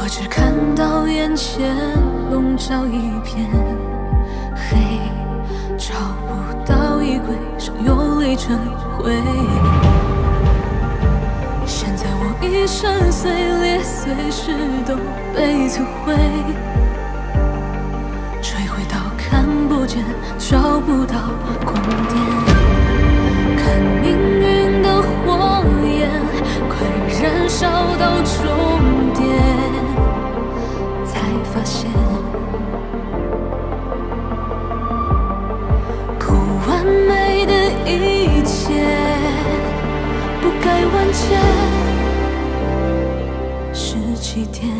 只看到眼前笼罩一片黑，找不到衣柜上有泪成灰。现在我一身碎裂，随时都被摧毁，摧毁到看不见，找不到光点。看命运的火焰快燃烧到终点，才发现不完美的一切不该完结，是起点。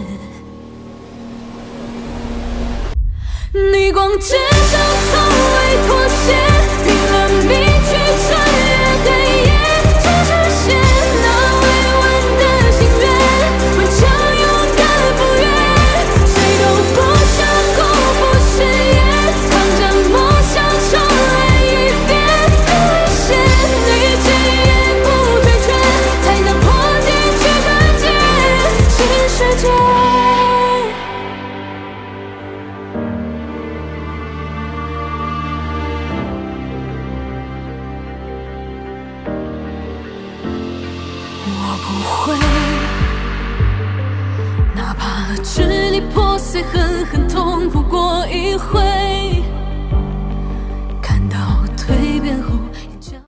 逆光街上从未妥协，拼了命去穿越黑夜，去实现那未完的心愿，顽强勇敢赴约，谁都不想辜负誓言，扛着梦想重来一遍。很危险，你坚也不退却，才能破茧去团结新世界。我不会，哪怕支离破碎，狠狠痛哭过一回。